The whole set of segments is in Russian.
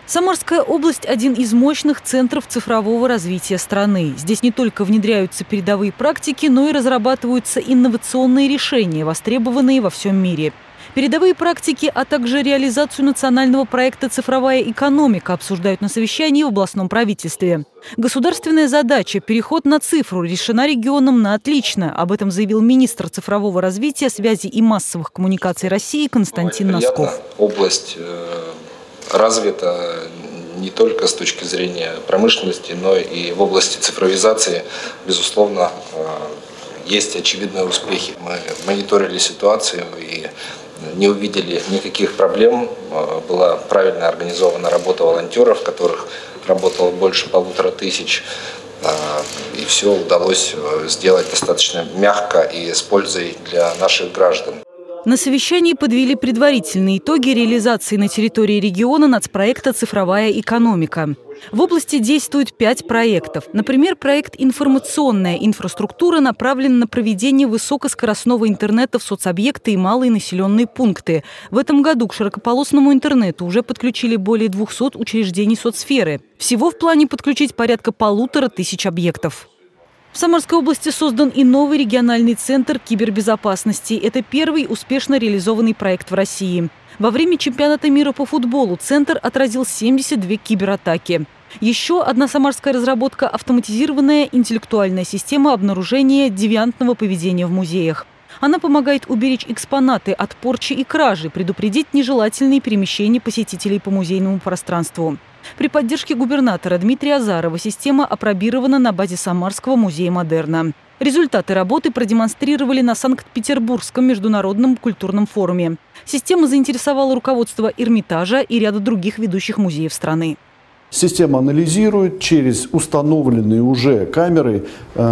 Самарская область – один из мощных центров цифрового развития страны. Здесь не только внедряются передовые практики, но и разрабатываются инновационные решения, востребованные во всем мире. Передовые практики, а также реализацию национального проекта «Цифровая экономика» обсуждают на совещании в областном правительстве. Государственная задача – переход на цифру решена регионом на отлично. Об этом заявил министр цифрового развития, связи и массовых коммуникаций России Константин Носков. Область развита не только с точки зрения промышленности, но и в области цифровизации, безусловно, есть очевидные успехи. Мы мониторили ситуацию и не увидели никаких проблем. Была правильно организована работа волонтеров, которых работало больше 1500. И все удалось сделать достаточно мягко и с пользой для наших граждан. На совещании подвели предварительные итоги реализации на территории региона нацпроекта «Цифровая экономика». В области действует 5 проектов. Например, проект «Информационная инфраструктура» направлен на проведение высокоскоростного интернета в соцобъекты и малые населенные пункты. В этом году к широкополосному интернету уже подключили более 200 учреждений соцсферы. Всего в плане подключить порядка 1500 объектов. В Самарской области создан и новый региональный центр кибербезопасности. Это первый успешно реализованный проект в России. Во время чемпионата мира по футболу центр отразил 72 кибератаки. Еще одна самарская разработка – автоматизированная интеллектуальная система обнаружения девиантного поведения в музеях. Она помогает уберечь экспонаты от порчи и кражи, предупредить нежелательные перемещения посетителей по музейному пространству. При поддержке губернатора Дмитрия Азарова система апробирована на базе Самарского музея модерна. Результаты работы продемонстрировали на Санкт-Петербургском международном культурном форуме. Система заинтересовала руководство Эрмитажа и ряда других ведущих музеев страны. Система анализирует через установленные уже камеры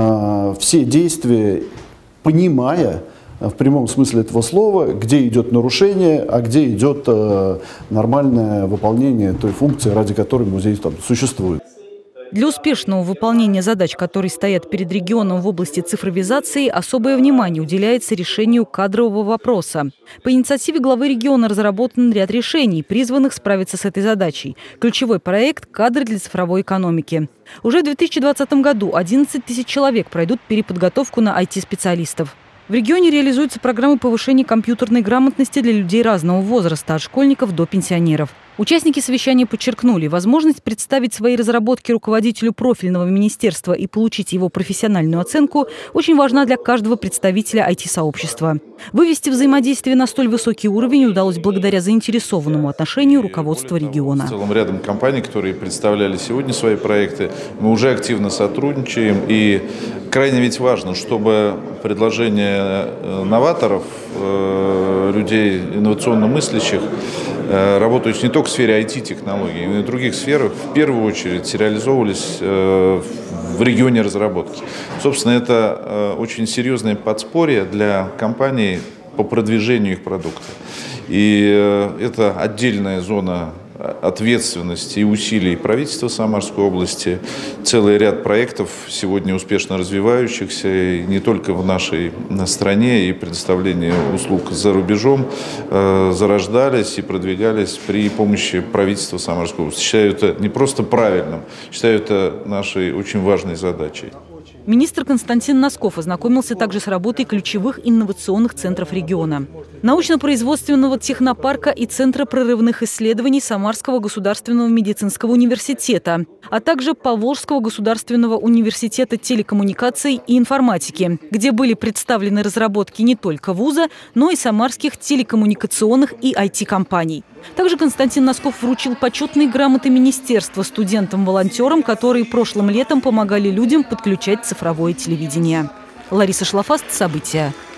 все действия, понимая в прямом смысле этого слова, где идет нарушение, а где идет нормальное выполнение той функции, ради которой музей там существует. Для успешного выполнения задач, которые стоят перед регионом в области цифровизации, особое внимание уделяется решению кадрового вопроса. По инициативе главы региона разработан ряд решений, призванных справиться с этой задачей. Ключевой проект – «Кадры для цифровой экономики». Уже в 2020 году 11 000 человек пройдут переподготовку на IT-специалистов. В регионе реализуются программы повышения компьютерной грамотности для людей разного возраста, от школьников до пенсионеров. Участники совещания подчеркнули, возможность представить свои разработки руководителю профильного министерства и получить его профессиональную оценку очень важна для каждого представителя IT-сообщества. Вывести взаимодействие на столь высокий уровень удалось благодаря заинтересованному отношению руководства региона. В целом рядом компаний, которые представляли сегодня свои проекты, мы уже активно сотрудничаем. И крайне ведь важно, чтобы предложения новаторов, людей инновационно мыслящих, работающих не только в сфере IT-технологий, но и в других сферах, в первую очередь реализовывались в регионе разработки. Собственно, это очень серьезное подспорье для компаний по продвижению их продукта. И это отдельная зона ответственности и усилий правительства Самарской области. Целый ряд проектов сегодня успешно развивающихся и не только в нашей стране, и предоставление услуг за рубежом зарождались и продвигались при помощи правительства Самарской области. Считаю это не просто правильным, считаю это нашей очень важной задачей. Министр Константин Носков ознакомился также с работой ключевых инновационных центров региона. Научно-производственного технопарка и Центра прорывных исследований Самарского государственного медицинского университета, а также Поволжского государственного университета телекоммуникаций и информатики, где были представлены разработки не только вуза, но и самарских телекоммуникационных и IT-компаний. Также Константин Носков вручил почетные грамоты министерства студентам-волонтерам, которые прошлым летом помогали людям подключать цифровое телевидение. Лариса Шлафаст, события.